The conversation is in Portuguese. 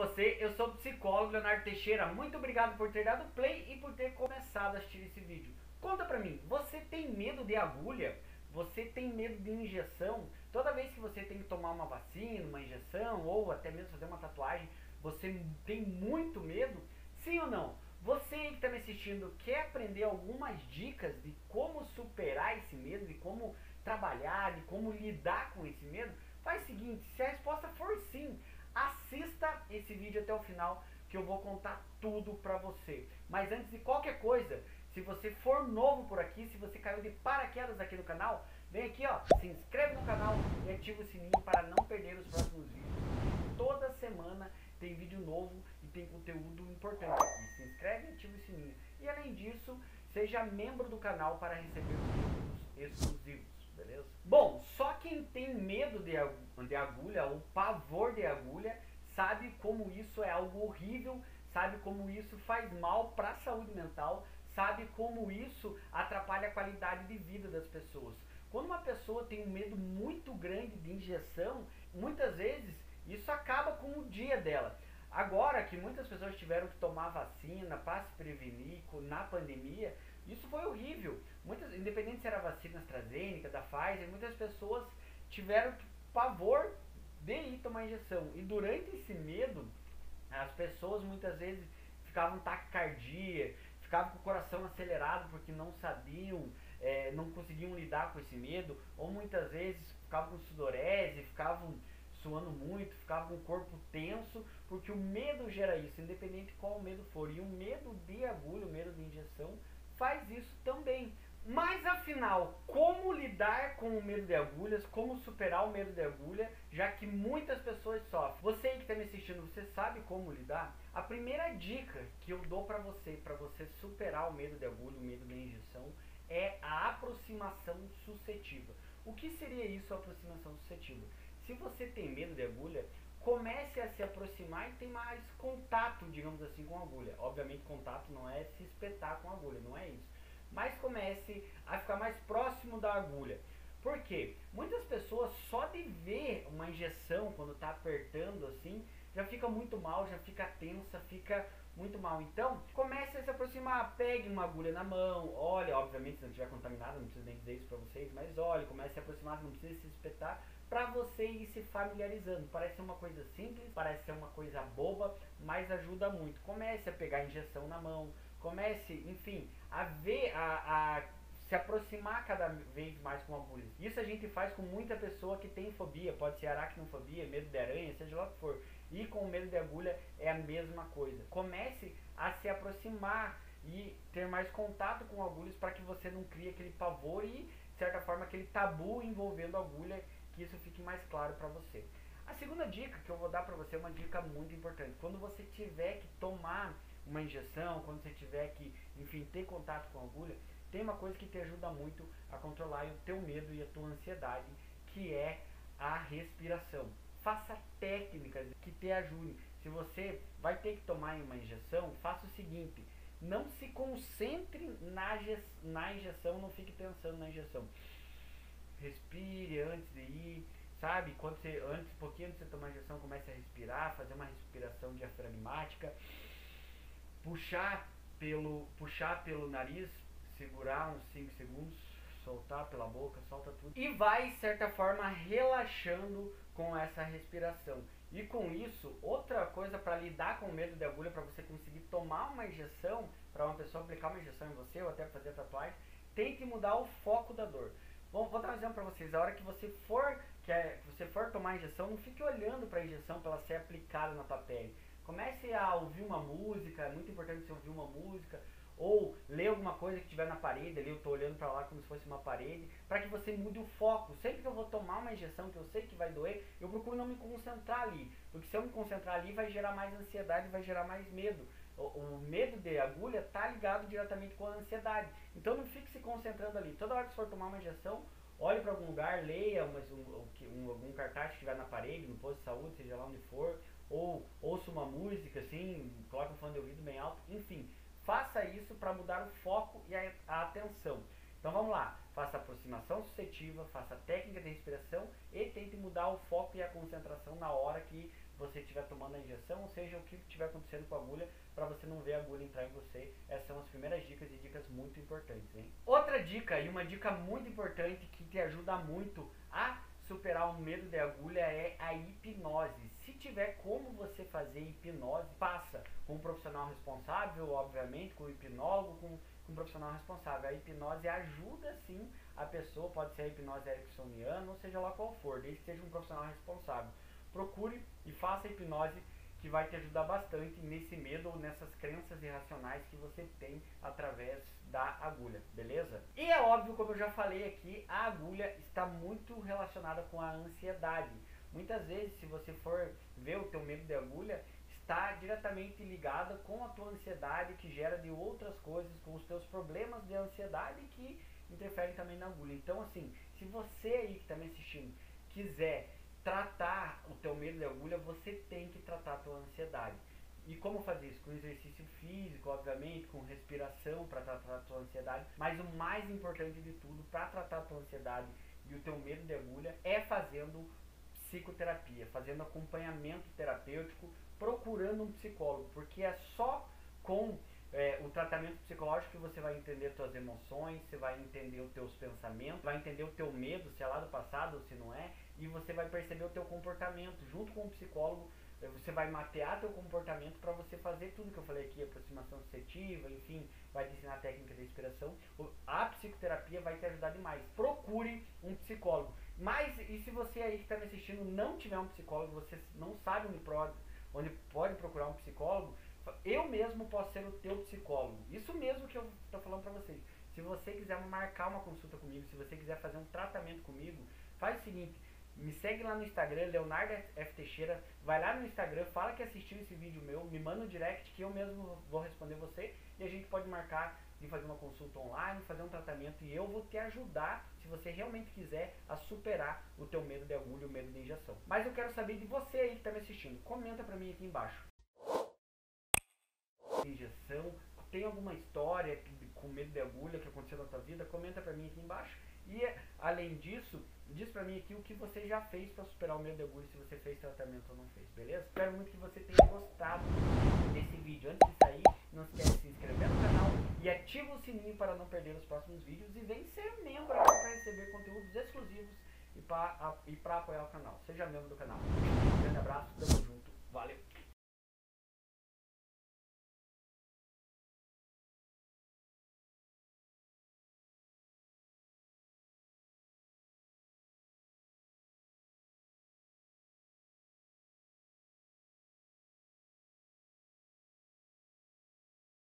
você? Eu sou o psicólogo Leonardo Teixeira. Muito obrigado por ter dado play e por ter começado a assistir esse vídeo. Conta pra mim, você tem medo de agulha? Você tem medo de injeção? Toda vez que você tem que tomar uma vacina, uma injeção ou até mesmo fazer uma tatuagem, você tem muito medo? Sim ou não? Você que está me assistindo quer aprender algumas dicas de como superar esse medo, de como trabalhar, de como lidar com esse medo? Faz o seguinte, se a resposta for sim, assista esse vídeo até o final que eu vou contar tudo pra você. Mas antes de qualquer coisa, se você for novo por aqui, se você caiu de paraquedas aqui no canal, vem aqui ó, se inscreve no canal e ativa o sininho para não perder os próximos vídeos. Toda semana tem vídeo novo e tem conteúdo importante aqui. Se inscreve e ativa o sininho. E além disso, seja membro do canal para receber vídeos exclusivos, beleza? Bom, só quem tem medo de agulha ou pavor de agulha sabe como isso é algo horrível, sabe como isso faz mal para a saúde mental, sabe como isso atrapalha a qualidade de vida das pessoas. Quando uma pessoa tem um medo muito grande de injeção, muitas vezes isso acaba com o dia dela. Agora que muitas pessoas tiveram que tomar vacina para se prevenir na pandemia, isso foi horrível. Independente se era vacina AstraZeneca, da Pfizer, muitas pessoas tiveram pavor de ir tomar injeção. E durante esse medo, as pessoas muitas vezes ficavam taquicardia, ficavam com o coração acelerado porque não sabiam, não conseguiam lidar com esse medo, ou muitas vezes ficavam com sudorese, ficavam suando muito, ficava com o corpo tenso, porque o medo gera isso, independente qual o medo for. E o medo de agulha, o medo de injeção, faz isso também. Mas afinal, como lidar com o medo de agulhas, como superar o medo de agulha, já que muitas pessoas sofrem? Você que está me assistindo, você sabe como lidar? A primeira dica que eu dou para você superar o medo de agulha, o medo de injeção, é a aproximação suscetiva. O que seria isso, a aproximação suscetiva? Se você tem medo de agulha, comece a se aproximar e ter mais contato, digamos assim, com a agulha. Obviamente contato não é se espetar com a agulha, não é isso. Mas comece a ficar mais próximo da agulha. Por quê? Muitas pessoas só de ver uma injeção quando está apertando assim, já fica muito mal, já fica tensa, fica muito mal. Então, comece a se aproximar, pegue uma agulha na mão, olhe, obviamente se não estiver contaminado, não preciso nem dizer isso para vocês, mas olhe, comece a se aproximar, não precisa se espetar, para você ir se familiarizando. Parece ser uma coisa simples, parece ser uma coisa boba, mas ajuda muito. Comece a pegar a injeção na mão, comece, enfim, a ver, se aproximar cada vez mais com agulhas. Isso a gente faz com muita pessoa que tem fobia, pode ser aracnofobia, medo de aranha, seja lá o que for. E com o medo de agulha é a mesma coisa. Comece a se aproximar e ter mais contato com agulhas para que você não crie aquele pavor e, de certa forma, aquele tabu envolvendo agulha, que isso fique mais claro para você. A segunda dica que eu vou dar para você é uma dica muito importante. Quando você tiver que tomar uma injeção, quando você tiver que, enfim, ter contato com a agulha, tem uma coisa que te ajuda muito a controlar o teu medo e a tua ansiedade, que é a respiração. Faça técnicas que te ajudem. Se você vai ter que tomar uma injeção, faça o seguinte: não se concentre na injeção, não fique pensando na injeção. Respire antes de ir, sabe? Quando você, um pouquinho antes de você tomar a injeção, comece a respirar, fazer uma respiração diafragmática, puxar pelo nariz, segurar uns 5 segundos, soltar pela boca, solta tudo. E vai, de certa forma, relaxando com essa respiração. E com isso, outra coisa para lidar com o medo de agulha, para você conseguir tomar uma injeção, para uma pessoa aplicar uma injeção em você, ou até fazer tatuagem, tente mudar o foco da dor. Bom, vou dar um exemplo para vocês. A hora que você for tomar a injeção, não fique olhando para a injeção para ela ser aplicada na tua pele. Comece a ouvir uma música, é muito importante você ouvir uma música, ou ler alguma coisa que tiver na parede, ali eu estou olhando para lá como se fosse uma parede, para que você mude o foco. Sempre que eu vou tomar uma injeção que eu sei que vai doer, eu procuro não me concentrar ali, porque se eu me concentrar ali vai gerar mais ansiedade, vai gerar mais medo. O medo de agulha está ligado diretamente com a ansiedade, então não fique se concentrando ali. Toda hora que você for tomar uma injeção, olhe para algum lugar, leia algum cartaz que estiver na parede, no posto de saúde, seja lá onde for, ou ouça uma música assim, coloque um fone de ouvido bem alto, enfim, faça isso para mudar o foco e a atenção. Então vamos lá, faça aproximação suscetiva, faça técnica de respiração e tente mudar o foco e a concentração na hora que você estiver tomando a injeção, ou seja, o que estiver acontecendo com a agulha, para você não ver a agulha entrar em você. Essas são as primeiras dicas e dicas muito importantes, hein? Outra dica, e uma dica muito importante que te ajuda muito a superar o medo de agulha, é a hipnose. Se tiver como você fazer hipnose, faça com um profissional responsável, obviamente, com um hipnólogo, com um profissional responsável. A hipnose ajuda sim a pessoa, pode ser a hipnose ericksoniana, ou seja lá qual for, desde que seja um profissional responsável. Procure e faça a hipnose, que vai te ajudar bastante nesse medo ou nessas crenças irracionais que você tem através da agulha, beleza? E é óbvio, como eu já falei aqui, a agulha está muito relacionada com a ansiedade. Muitas vezes, se você for ver o teu medo de agulha, está diretamente ligada com a tua ansiedade, que gera de outras coisas, com os teus problemas de ansiedade que interferem também na agulha. Então, assim, se você aí que está me assistindo quiser tratar o teu medo de agulha, você tem que tratar a tua ansiedade. E como fazer isso? Com exercício físico, obviamente, com respiração para tratar a tua ansiedade. Mas o mais importante de tudo, para tratar a tua ansiedade e o teu medo de agulha, é fazendo psicoterapia, fazendo acompanhamento terapêutico, procurando um psicólogo, porque é só com o tratamento psicológico que você vai entender as tuas emoções, você vai entender os teus pensamentos, vai entender o teu medo, se é lá do passado ou se não é, e você vai perceber o teu comportamento. Junto com o psicólogo, você vai mapear teu comportamento para você fazer tudo que eu falei aqui, aproximação associativa, enfim, vai te ensinar a técnica de inspiração. A psicoterapia vai te ajudar demais. Procure um psicólogo. Mas, e se você aí que está me assistindo não tiver um psicólogo, você não sabe onde pode procurar um psicólogo, eu mesmo posso ser o teu psicólogo. Isso mesmo que eu estou falando para vocês. Se você quiser marcar uma consulta comigo, se você quiser fazer um tratamento comigo, faz o seguinte, me segue lá no Instagram, Leonardo F. Teixeira, vai lá no Instagram, fala que assistiu esse vídeo meu, me manda um direct que eu mesmo vou responder você e a gente pode marcar de fazer uma consulta online, fazer um tratamento e eu vou te ajudar, se você realmente quiser, a superar o teu medo de agulha, o medo de injeção. Mas eu quero saber de você aí que está me assistindo, comenta pra mim aqui embaixo. Injeção, tem alguma história com medo de agulha que aconteceu na tua vida? Comenta pra mim aqui embaixo. E além disso, diz pra mim aqui o que você já fez para superar o medo de agulha, se você fez tratamento ou não fez, beleza? Espero muito que você tenha gostado desse vídeo. Antes de sair, não esquece de se inscrever no canal e ativa o sininho para não perder os próximos vídeos e vem ser membro aqui para receber conteúdos exclusivos e para apoiar o canal. Seja membro do canal. Um grande abraço.